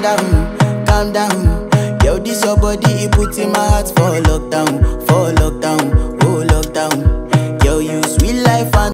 calm down, calm down. Yo, this your body, it puts in my heart for